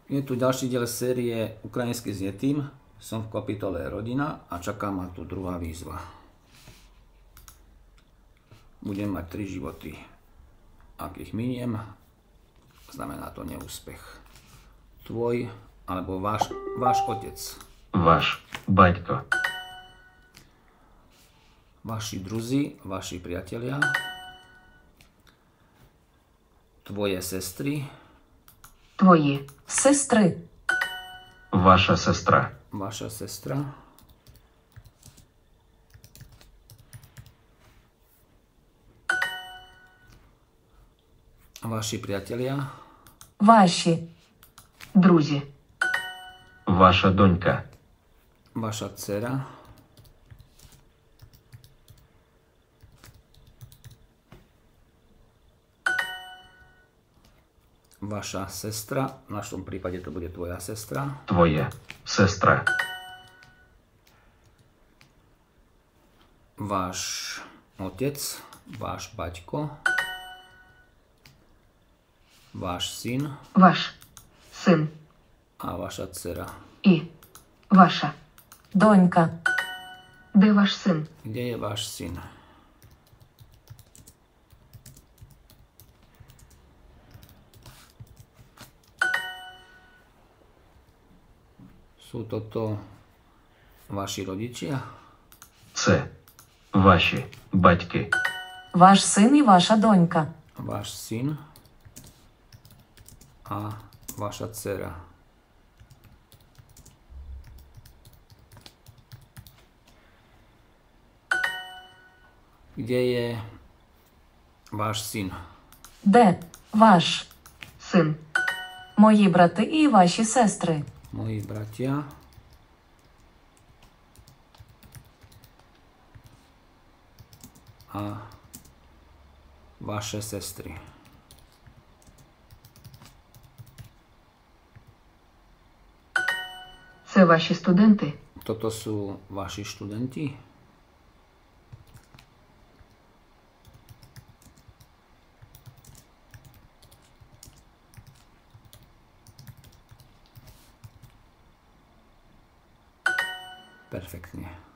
Je tu ďalší diel série Ukrajinsky s Yetim. Som v kapitole Rodina a čaká ma tu druhá výzva. Budem mať 3 životy. Ak ich miniem, znamená to neúspech. Tvoj alebo váš otec. Ваш батько. Vaši druzi, vaši priatelia. Tvoje sestry. Твої сестри. Ваша сестра. Vaša sestra. Vaši priatelia. Ваші друзі. Ваша донька. Vaša dcera. Vaša sestra, v našom prípade to bude tvoja sestra. Твоя сестра. Váš otec, váš baťko. Váš syn Ваш син. a vaša dcera. І ваша донька. Де ваш син? Kde je váš syn? Sú toto vaši rodičia? Це ваші батьки. Ваш син і ваша донька. Váš syn a vaša dcera. Kde je váš syn? Де ваш син? Мої брати і ваші сестри. Moji bratia. A vaše sestry. Це ваші студенти. Toto sú vaši študenti? Perfektne.